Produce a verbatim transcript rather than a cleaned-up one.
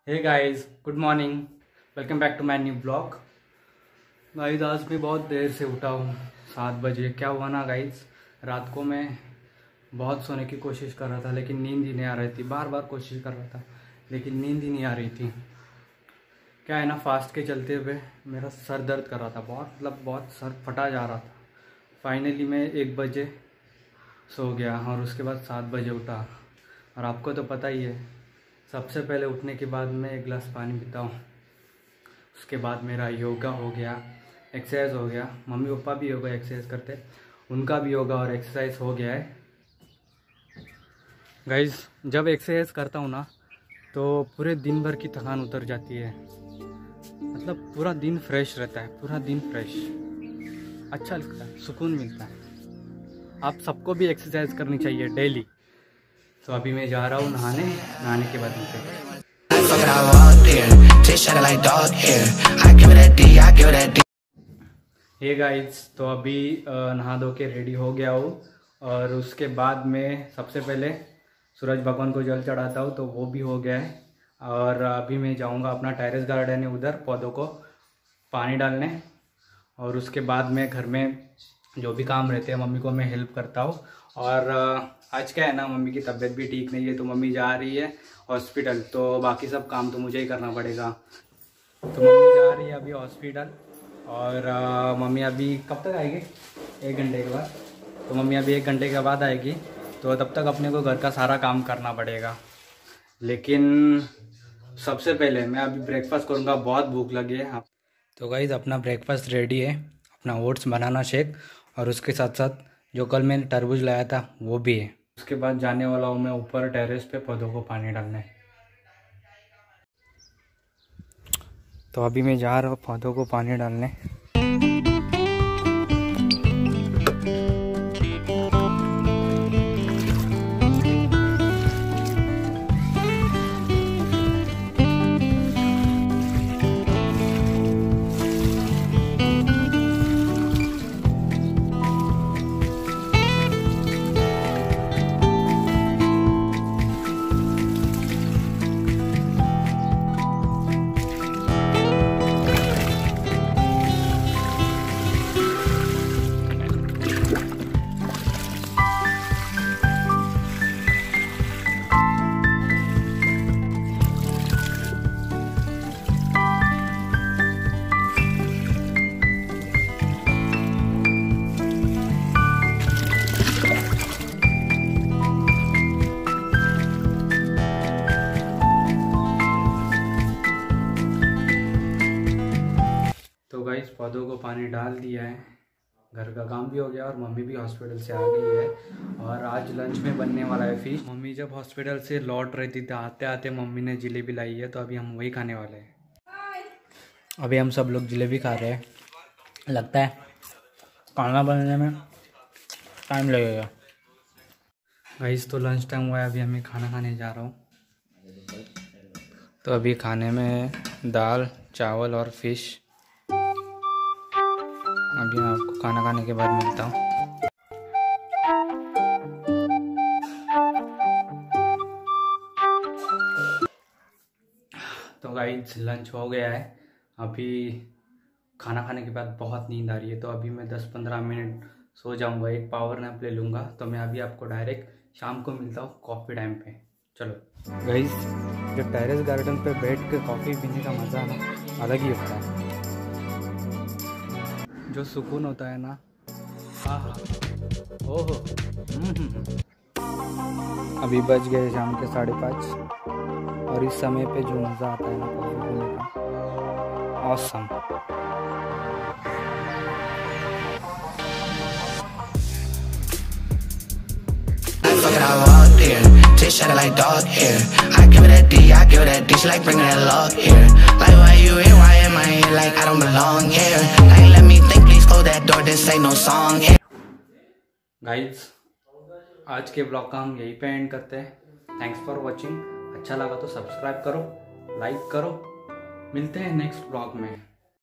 Hey guys, good morning, welcome back to my new blog. Guys आज मैं बहुत देर से उठा हूँ, सात बजे। क्या हुआ ना गाइस, रात को मैं बहुत सोने की कोशिश कर रहा था लेकिन नींद ही नहीं आ रही थी। बार बार कोशिश कर रहा था लेकिन नींद ही नहीं आ रही थी। क्या है ना, फास्ट के चलते हुए मेरा सर दर्द कर रहा था बहुत, मतलब बहुत सर फटा जा रहा था। फाइनली मैं एक बजे सो गया और उसके बाद सात बजे उठा। और आपको तो पता ही है, सबसे पहले उठने के बाद मैं एक गिलास पानी पीता हूँ। उसके बाद मेरा योगा हो गया, एक्सरसाइज हो गया। मम्मी पापा भी योगा एक्सरसाइज करते, उनका भी योगा और एक्सरसाइज हो गया है। गाइस जब एक्सरसाइज करता हूँ ना तो पूरे दिन भर की थकान उतर जाती है, मतलब पूरा दिन फ्रेश रहता है, पूरा दिन फ्रेश, अच्छा लगता है, सुकून मिलता है। आप सबको भी एक्सरसाइज करनी चाहिए डेली। तो अभी मैं जा रहा हूँ नहाने, नहाने के बाद मिलते हैं। हे गाइस, तो अभी नहा धो के रेडी हो गया हूँ और उसके बाद में सबसे पहले सूरज भगवान को जल चढ़ाता हूँ, तो वो भी हो गया है। और अभी मैं जाऊँगा अपना टेरेस गार्डन है, उधर पौधों को पानी डालने। और उसके बाद मैं घर में जो भी काम रहते हैं मम्मी को मैं हेल्प करता हूँ। और आज क्या है ना, मम्मी की तबीयत भी ठीक नहीं है तो मम्मी जा रही है हॉस्पिटल, तो बाकी सब काम तो मुझे ही करना पड़ेगा। तो मम्मी जा रही है अभी हॉस्पिटल और आ, मम्मी अभी कब तक आएगी? एक घंटे के बाद। तो मम्मी अभी एक घंटे के बाद आएगी, तो तब तक अपने को घर का सारा काम करना पड़ेगा। लेकिन सबसे पहले मैं अभी ब्रेकफास्ट करूँगा, बहुत भूख लगी है। तो गाइस अपना ब्रेकफास्ट रेडी है, अपना ओट्स बनाना शेक, और उसके साथ साथ जो कल मैंने तरबूज लाया था वो भी है। उसके बाद जाने वाला हूँ मैं ऊपर टेरेस पे पौधों को पानी डालने। तो अभी मैं जा रहा हूँ पौधों को पानी डालने। तो गाइस पौधों को पानी डाल दिया है, घर का काम भी हो गया और मम्मी भी हॉस्पिटल से आ गई है। और आज लंच में बनने वाला है फिश। मम्मी जब हॉस्पिटल से लौट रही थी तो आते आते मम्मी ने जलेबी लाई है, तो अभी हम वही खाने वाले हैं। अभी हम सब लोग जलेबी खा रहे हैं। लगता है खाना बनने में टाइम लगेगा। गाइस तो लंच टाइम हुआ है, अभी हमें खाना खाने जा रहा हूँ। तो अभी खाने में दाल चावल और फिश। अभी मैं आपको खाना खाने के बाद मिलता हूँ। तो गाइस लंच हो गया है। अभी खाना खाने के बाद बहुत नींद आ रही है, तो अभी मैं दस पंद्रह मिनट सो जाऊंगा, एक पावर नैप ले लूँगा। तो मैं अभी आपको डायरेक्ट शाम को मिलता हूँ कॉफ़ी टाइम पे। चलो गाइस, जो टेरेस गार्डन पे बैठ के कॉफ़ी पीने का मज़ा ना अलग ही होता है, जो सुकून होता है ना, हाँ ओहो। अभी बज गए शाम के साढ़े पाँच और इस समय पे जो मज़ा आता है ना कॉफ़ी पीने का, awesome. Shut it like dog hair. I give it that D, I give it that D. She like bringing that log here. Like why you here? Why am I here? Like I don't belong here. Like let me think, please close that door. This ain't no song here. Guys, आज के blog का हम यहीं पे end करते हैं। Thanks for watching. अच्छा लगा तो सब्सक्राइब करो, लाइक करो। मिलते हैं नेक्स्ट ब्लॉग में।